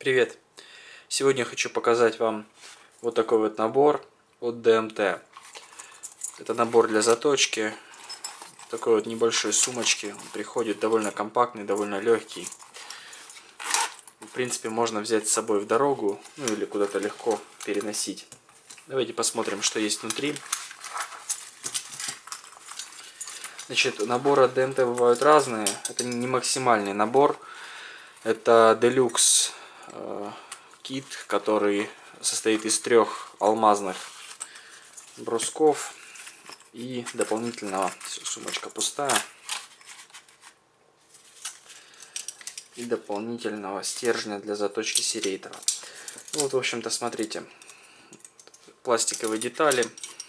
Привет! Сегодня хочу показать вам вот такой вот набор от DMT. Это набор для заточки. Такой вот небольшой сумочки. Он приходит довольно компактный, довольно легкий. В принципе, можно взять с собой в дорогу, ну или куда-то легко переносить. Давайте посмотрим, что есть внутри. Значит, наборы от DMT бывают разные. Это не максимальный набор. Это Deluxe кит, который состоит из 3 алмазных брусков и дополнительного, сумочка пустая, и дополнительного стержня для заточки серейтора. Вот, в общем-то, смотрите, пластиковые детали,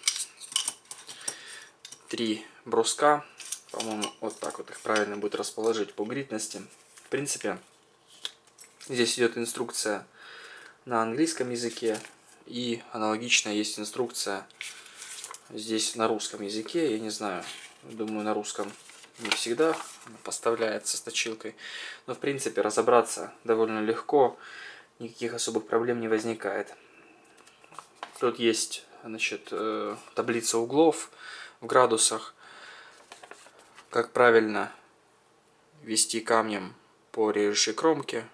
3 бруска, по-моему, вот так вот их правильно будет расположить по гритности. В принципе, здесь идет инструкция на английском языке, и аналогично есть инструкция здесь на русском языке. Я не знаю, думаю, на русском не всегда поставляется с точилкой, но в принципе разобраться довольно легко, никаких особых проблем не возникает. Тут есть, значит, таблица углов в градусах, как правильно вести камнем по режущей кромке,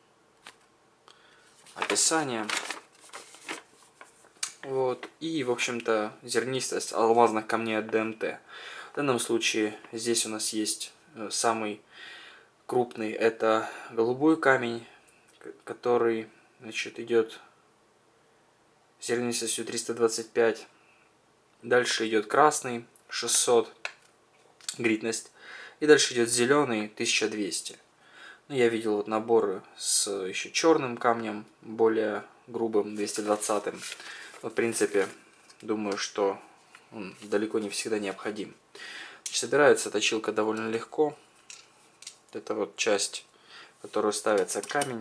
описание. Вот. И, в общем-то, зернистость алмазных камней от DMT. В данном случае здесь у нас есть самый крупный, это голубой камень, который, значит, идет зернистостью 325. Дальше идет красный 600 гритность. И дальше идет зеленый 1200. Ну, я видел вот наборы с еще черным камнем, более грубым 220. В принципе, думаю, что он далеко не всегда необходим. Собирается точилка довольно легко. Это вот часть, в которую ставится камень.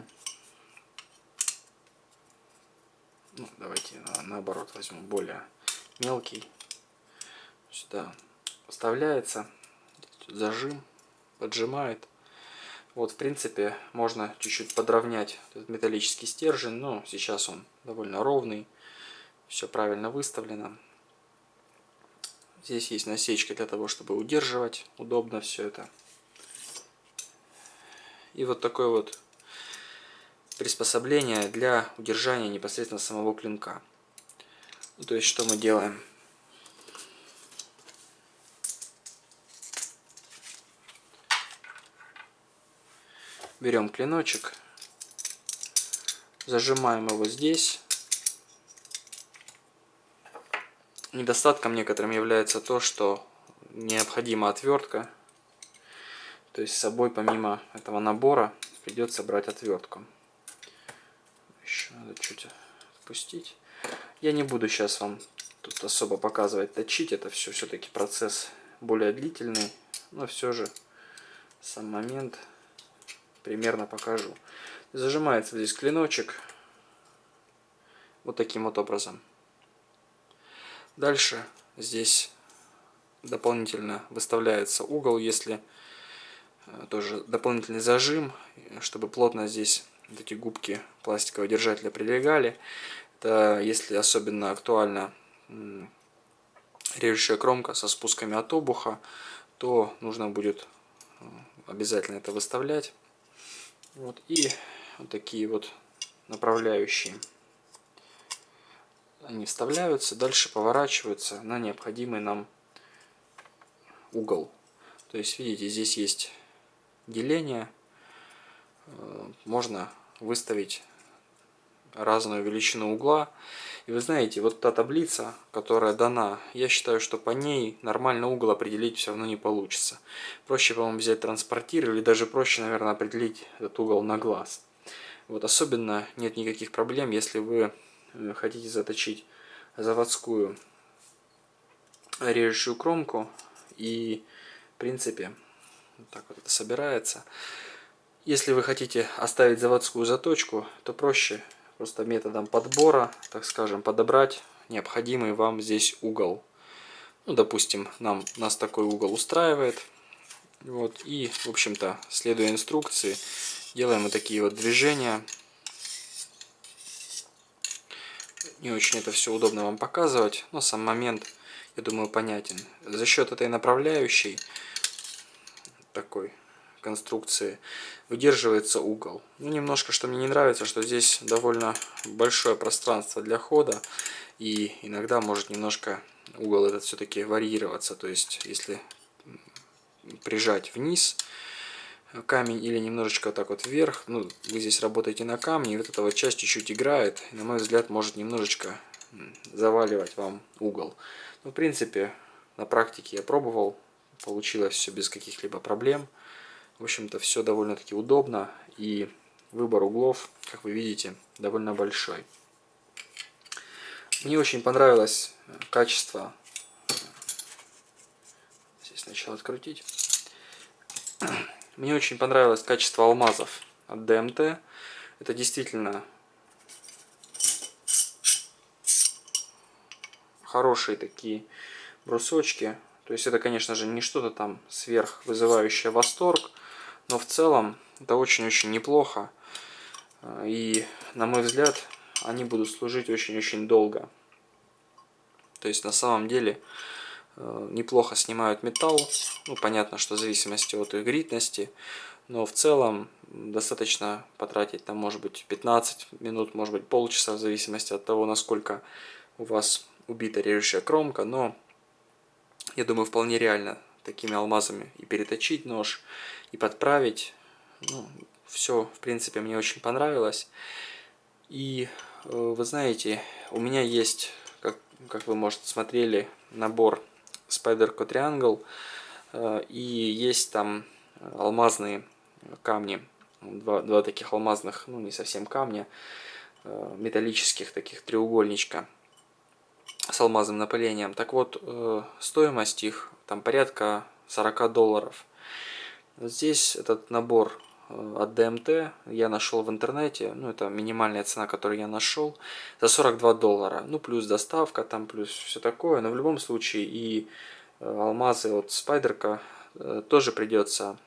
Ну, давайте наоборот возьму более мелкий. Сюда вставляется, зажим, поджимает. Вот, в принципе, можно чуть-чуть подровнять этот металлический стержень, но сейчас он довольно ровный. Все правильно выставлено. Здесь есть насечка для того, чтобы удерживать удобно все это. И вот такое вот приспособление для удержания непосредственно самого клинка. Ну, то есть, что мы делаем? Берем клиночек, зажимаем его здесь. Недостатком некоторым является то, что необходима отвертка. То есть с собой помимо этого набора придется брать отвертку. Еще надо чуть отпустить. Я не буду сейчас вам тут особо показывать точить. Это все-таки процесс более длительный. Но все же сам момент примерно покажу. Зажимается здесь клиночек вот таким вот образом. Дальше здесь дополнительно выставляется угол, если тоже дополнительный зажим, чтобы плотно здесь вот эти губки пластикового держателя прилегали. Это если особенно актуально режущая кромка со спусками от обуха, то нужно будет обязательно это выставлять. Вот. И вот такие вот направляющие. Они вставляются, дальше поворачиваются на необходимый нам угол. То есть, видите, здесь есть деление. Можно выставить разную величину угла. И вы знаете, вот та таблица, которая дана, я считаю, что по ней нормально угол определить все равно не получится. Проще, по-моему, взять транспортир, или даже проще, наверное, определить этот угол на глаз. Вот, особенно нет никаких проблем, если вы хотите заточить заводскую режущую кромку, и в принципе вот так вот это собирается. Если вы хотите оставить заводскую заточку, то проще просто методом подбора, так скажем, подобрать необходимый вам здесь угол. Ну, допустим, нас такой угол устраивает. Вот, и, в общем-то, следуя инструкции, делаем вот такие вот движения. Не очень это все удобно вам показывать, но сам момент, я думаю, понятен. За счет этой направляющей такой конструкции выдерживается угол. Ну, немножко, что мне не нравится, что здесь довольно большое пространство для хода, и иногда может немножко угол этот все-таки варьироваться. То есть, если прижать вниз камень или немножечко так вот вверх, ну, вы здесь работаете на камне, и вот эта вот часть чуть-чуть играет, и, на мой взгляд, может немножечко заваливать вам угол. Ну, в принципе, на практике я пробовал, получилось все без каких-либо проблем. В общем-то, все довольно-таки удобно, и выбор углов, как вы видите, довольно большой. Мне очень понравилось качество. Здесь сначала открутить. Мне очень понравилось качество алмазов от DMT. Это действительно хорошие такие брусочки. То есть это, конечно же, не что-то там сверх вызывающее восторг, но в целом это очень-очень неплохо. И, на мой взгляд, они будут служить очень-очень долго. То есть на самом деле неплохо снимают металл. Ну, понятно, что в зависимости от их гритности. Но в целом достаточно потратить там, может быть, 15 минут, может быть, полчаса, в зависимости от того, насколько у вас убита режущая кромка. Но я думаю, вполне реально такими алмазами и переточить нож, и подправить. Ну, все, в принципе, мне очень понравилось. И вы знаете, у меня есть, как вы, может, смотрели, набор Spyderco Triangle. И есть там алмазные камни. Два таких алмазных, ну не совсем камня, металлических таких треугольничка с алмазным напылением. Так вот, стоимость их там порядка $40. Здесь этот набор от DMT я нашел в интернете, ну это минимальная цена, которую я нашел, за $42. Ну плюс доставка, там плюс все такое, но в любом случае и алмазы от Spyderco тоже придется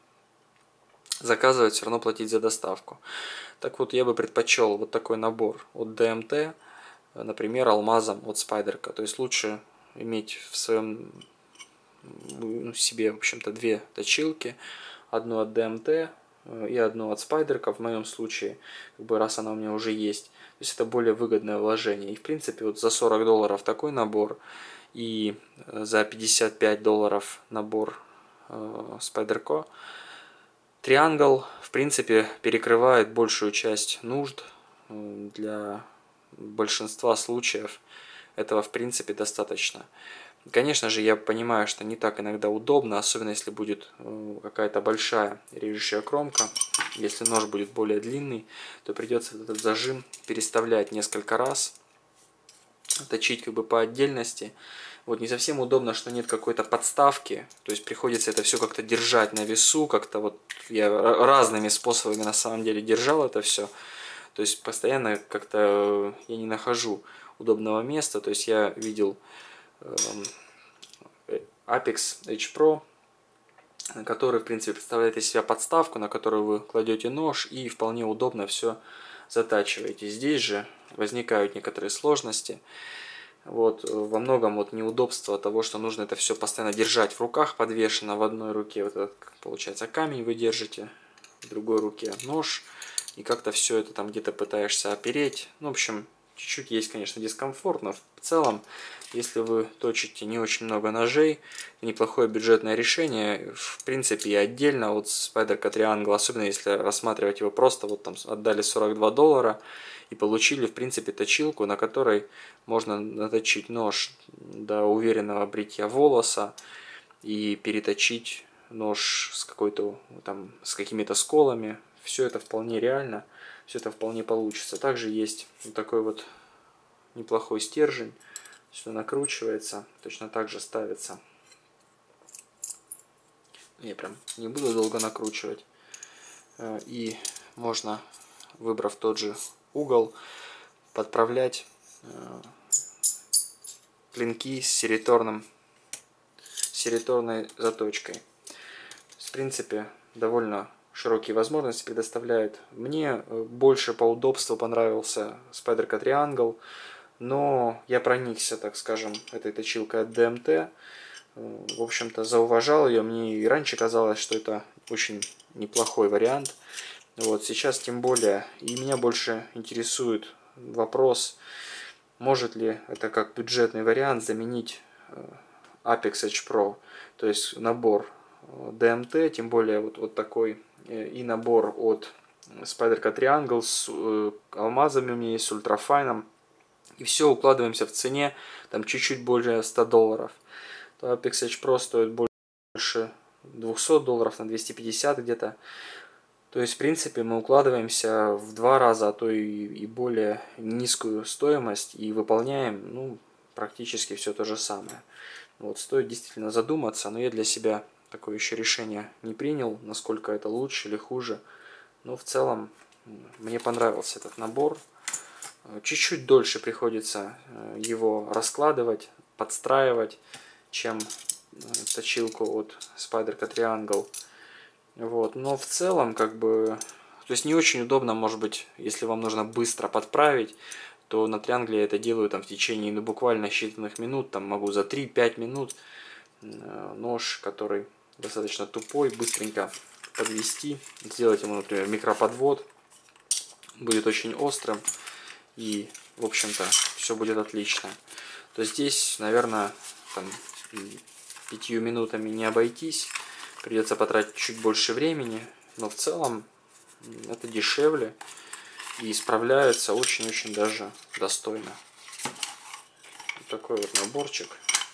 заказывать, все равно платить за доставку. Так вот, я бы предпочел вот такой набор от DMT, например, алмазом от Spyderco. То есть лучше иметь в своем себе, в общем-то, две точилки. Одну от DMT и одну от Spyderco, в моем случае, как бы раз она у меня уже есть. То есть это более выгодное вложение. И в принципе вот за $40 такой набор и за $55 набор Spyderco Triangle, в принципе, перекрывает большую часть нужд. Для большинства случаев этого, в принципе, достаточно. Конечно же, я понимаю, что не так иногда удобно, особенно если будет какая-то большая режущая кромка. Если нож будет более длинный, то придется этот зажим переставлять несколько раз, точить как бы по отдельности. Вот не совсем удобно, что нет какой-то подставки, то есть приходится это все как-то держать на весу, как-то вот я разными способами на самом деле держал это все. То есть постоянно как-то я не нахожу удобного места, то есть я видел Apex H Pro, который в принципе представляет из себя подставку, на которую вы кладете нож и вполне удобно все затачиваете. Здесь же возникают некоторые сложности. Вот, во многом вот неудобство того, что нужно это все постоянно держать в руках, подвешено в одной руке, вот этот, получается, камень вы держите, в другой руке нож, и как-то все это там где-то пытаешься опереть. Ну, в общем, чуть-чуть есть, конечно, дискомфорт, но в целом, если вы точите не очень много ножей, неплохое бюджетное решение, в принципе, и отдельно от Spyderco Triangle, особенно если рассматривать его просто, вот там отдали $42, и получили, в принципе, точилку, на которой можно наточить нож до уверенного бритья волоса и переточить нож с какой-то там с какими-то сколами. Все это вполне реально, все это вполне получится. Также есть вот такой вот неплохой стержень, все накручивается, точно так же ставится. Я прям не буду долго накручивать. И можно, выбрав тот же угол, подправлять клинки с сериторной заточкой. В принципе, довольно широкие возможности предоставляет. Мне больше по удобству понравился Spyderco Triangle. но я проникся, так скажем, этой точилкой от DMT. В общем-то, зауважал ее. Мне и раньше казалось, что это очень неплохой вариант. Вот сейчас тем более. И меня больше интересует вопрос, может ли это как бюджетный вариант заменить Apex Edge Pro. То есть набор DMT, тем более вот такой, и набор от Spyderco Triangle с алмазами у меня есть, с ультрафайном. И все укладываемся в цене там чуть-чуть более $100. То Apex Edge Pro стоит больше $200, на 250 где-то. То есть, в принципе, мы укладываемся в 2 раза, а то и более низкую стоимость и выполняем, ну, практически все то же самое. Вот, стоит действительно задуматься, но я для себя такое еще решение не принял, насколько это лучше или хуже. Но в целом мне понравился этот набор. Чуть-чуть дольше приходится его раскладывать, подстраивать, чем точилку от Spyderco Triangle. Вот. Но в целом, как бы, то есть не очень удобно, может быть, если вам нужно быстро подправить, то на Триангле я это делаю там в течение, ну, буквально считанных минут, там могу за 3-5 минут нож, который достаточно тупой, быстренько подвести, сделать ему, например, микроподвод, будет очень острым, и, в общем-то, все будет отлично. То здесь, наверное, там 5 минутами не обойтись, придется потратить чуть больше времени, но в целом это дешевле и справляется очень-очень даже достойно. Вот такой вот наборчик.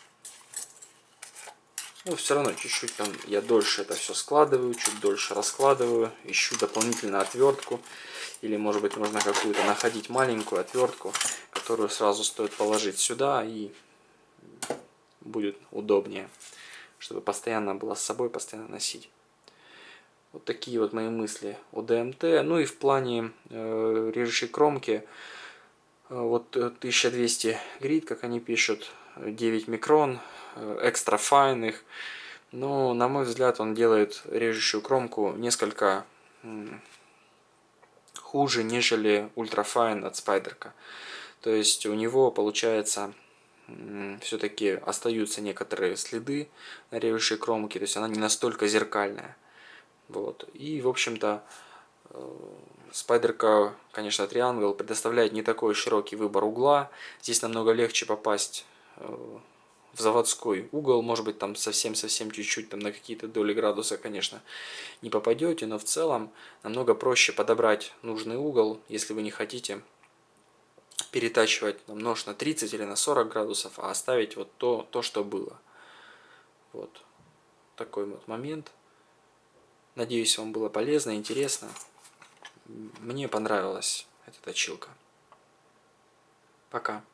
Ну, все равно чуть-чуть там я дольше это все складываю, чуть дольше раскладываю, ищу дополнительно отвертку. Или, может быть, нужно какую-то находить маленькую отвертку, которую сразу стоит положить сюда, и будет удобнее, чтобы постоянно было с собой, постоянно носить. Вот такие вот мои мысли о DMT. Ну и в плане режущей кромки, вот 1200 грит, как они пишут, 9 микрон, экстра файн их. Но, на мой взгляд, он делает режущую кромку несколько хуже, нежели ультрафайн от Spyderco. То есть у него, получается, все-таки остаются некоторые следы на режущей кромке, то есть она не настолько зеркальная. Вот. И, в общем-то, Spyderco, конечно, Triangle предоставляет не такой широкий выбор угла. Здесь намного легче попасть в заводской угол. Может быть, там совсем-совсем чуть-чуть, там на какие-то доли градуса, конечно, не попадете, но в целом намного проще подобрать нужный угол, если вы не хотите перетачивать нож на 30 или на 40 градусов, а оставить вот то, что было. Вот такой вот момент. Надеюсь, вам было полезно, интересно. Мне понравилась эта точилка. Пока.